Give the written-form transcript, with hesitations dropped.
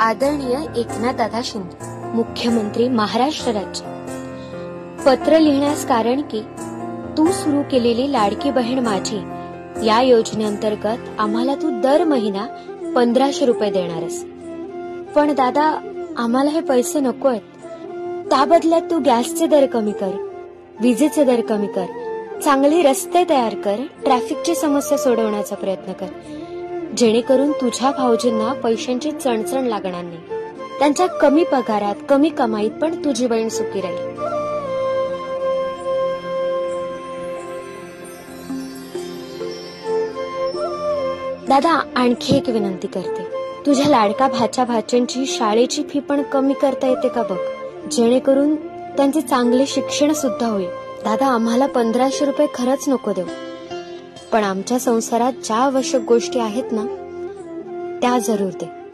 आदरणीय एकनाथदादा शिंदे, मुख्यमंत्री महाराष्ट्र राज्य. पत्र लिहिण्यास कारण की तू सुरू केलेली लाडकी बहीण माझी या योजनेअंतर्गत आम्हाला तू दर महिना 1500 रुपये देणारस. पण दादा, आम्हाला हे पैसे नकोयत. त्या बदल्यात तू गॅसचे दर कमी कर, विजेचे दर कमी कर, चांगले रस्ते तयार कर, ट्रॅफिकची समस्या सोडवण्याचा प्रयत्न कर, जेणेकरून तुझ्या भाऊजींना पैशांची चणचण लागणार नाही. त्यांच्या कमी पगारात, कमी कमाईत पण तुझी बहीण सुखी राहील. दादा, आणखी एक विनंती करते. तुझ्या लाडका भाच्या भाच्यांची शाळेची फी पण कमी करता येते का बघ, जेणेकरून त्यांचे चांगले शिक्षण सुद्धा होईल. दादा, आम्हाला 1500 रुपये खरंच नको देऊ, पण आमच्या संसारात ज्या आवश्यक गोष्टी आहेत ना त्या जरूर दे.